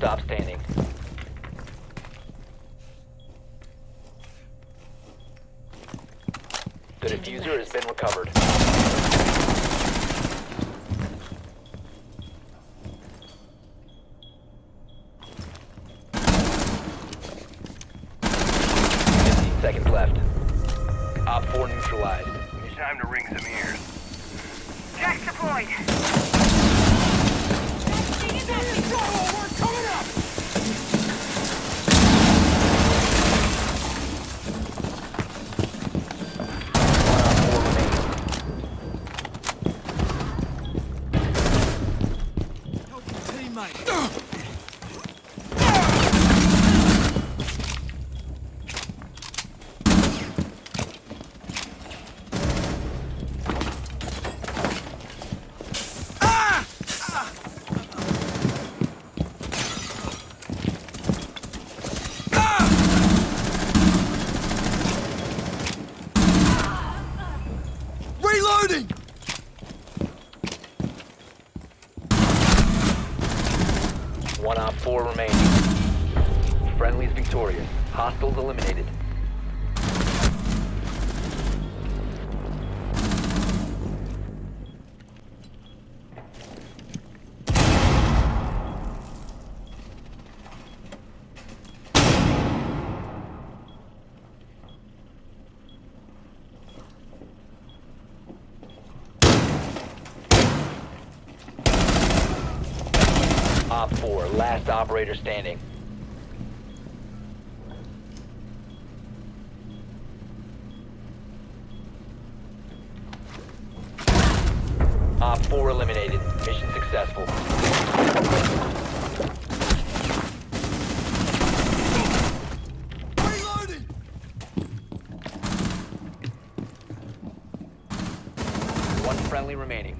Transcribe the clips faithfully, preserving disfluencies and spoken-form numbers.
stop standing. The diffuser has been recovered. fifteen seconds left. Op four neutralized. It's time to ring some ears. Jack deployed. We're coming up! Reloading! One op four remaining. Friendly's victorious. Hostiles eliminated. Op four, last operator standing. Op four eliminated. Mission successful. Reloading! One friendly remaining.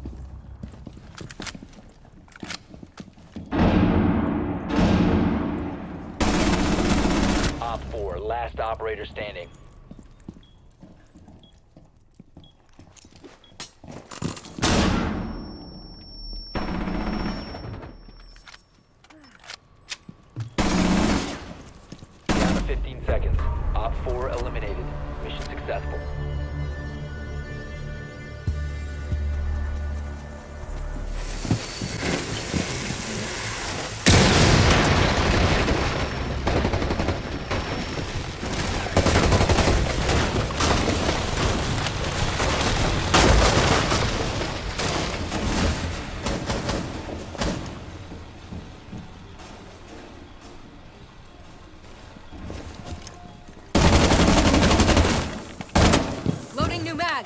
Op four, last operator standing. Down to fifteen seconds. Op four eliminated. Mission successful. Loading new mag.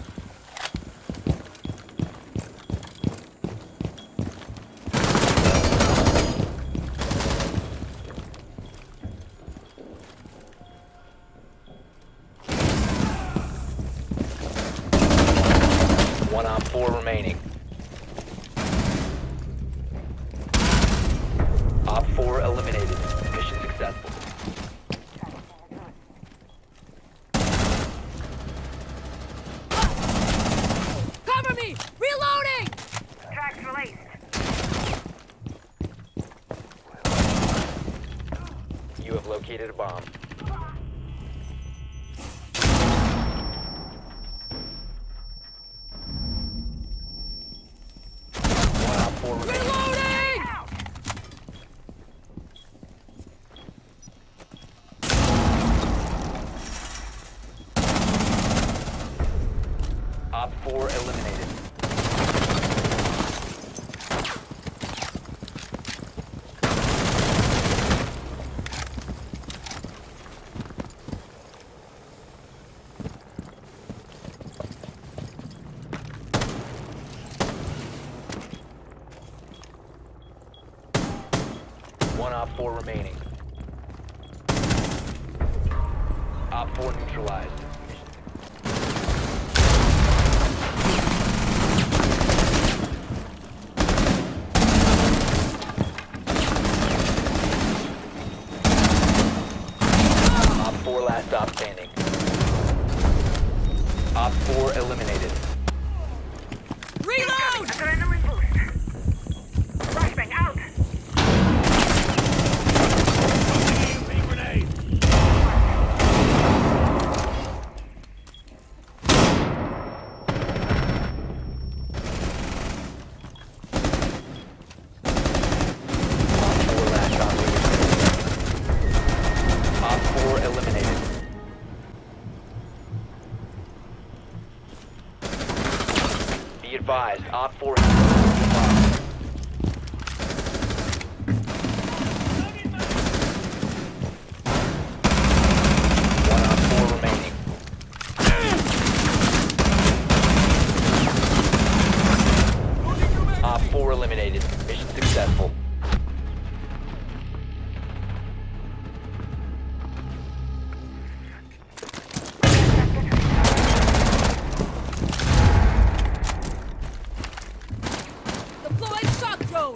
One op four remaining. Op four eliminated. Mission successful. Cover me! Reloading! Tracks released. You have located a bomb. One op four remaining. Reloading! Op four eliminated. One op four remaining. Op four neutralized. Op four last stop standing. Op four eliminated. Reload! Adrenaline boost. Flashbang out. advised, Op four has one Op four remaining. Op four eliminated. Mission successful. Deploying shock drone.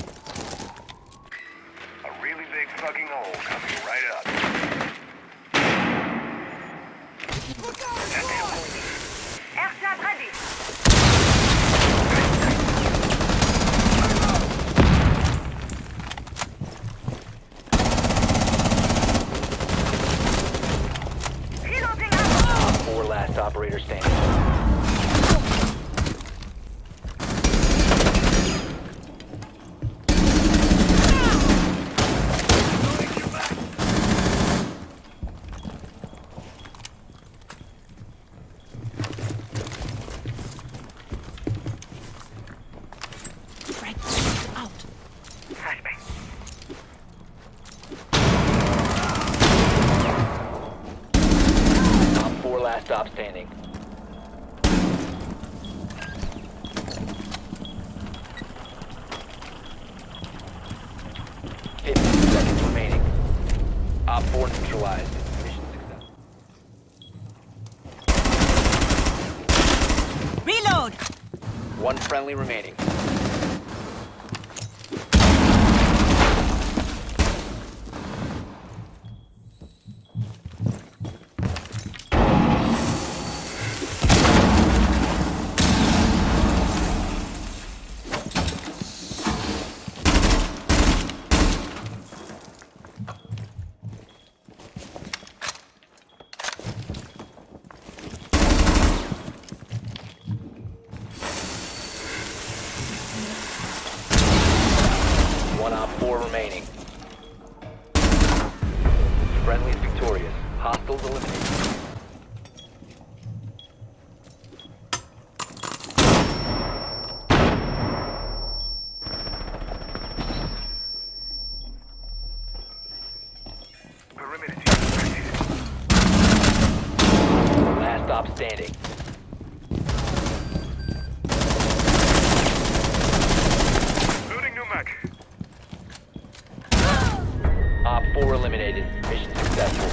A really big fucking hole coming right up. Airshot ready. Reloading ammo. Op four last operator standing. Flashbang. Op four last stop standing. Fifteen seconds remaining. Op four neutralized. Mission successful. Reload! One friendly remaining. One Op four remaining. Friendly's victorious. Hostiles eliminated. Perimeter team Last stop standing. loading new mag. Op four eliminated. Mission successful.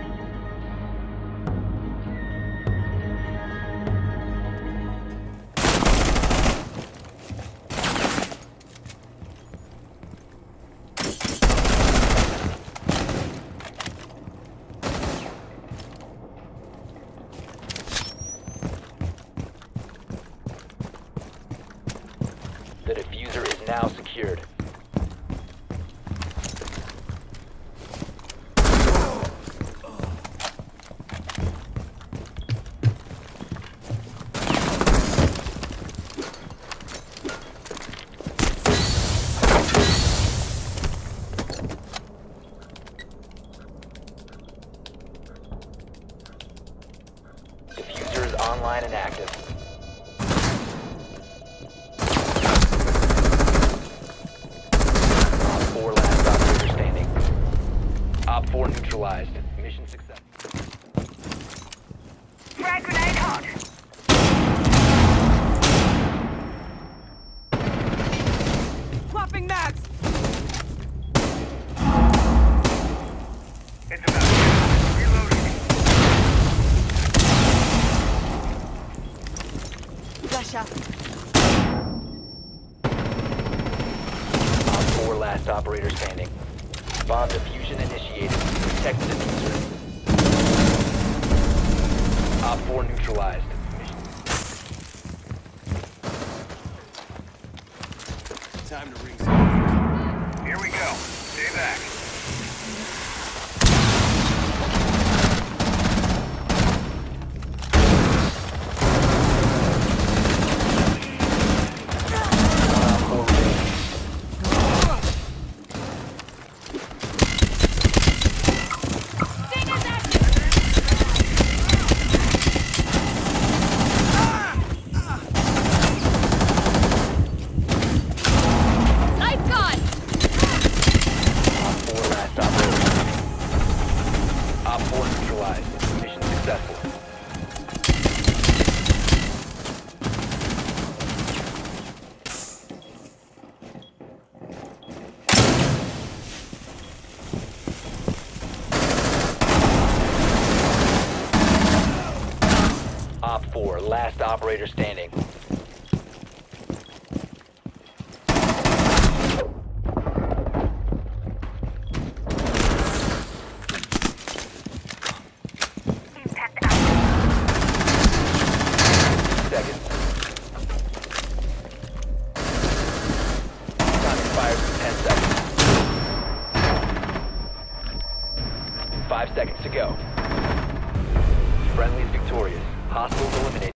The diffuser is now secured. Diffuser is online and active. Op four last operator standing. Op four neutralized. Mission successful. Frag grenade hot. Swapping mags! It's about reloading. Flash out. Op four last operator standing. Bomb diffusion initiated. Protect the diffuser. Op four neutralized. Mission Time to ring some. Here we go. Stay back. four, last operator standing. Impact out. Seconds. Time expires in ten seconds. Five seconds to go. Friendly is victorious. Hostiles eliminated.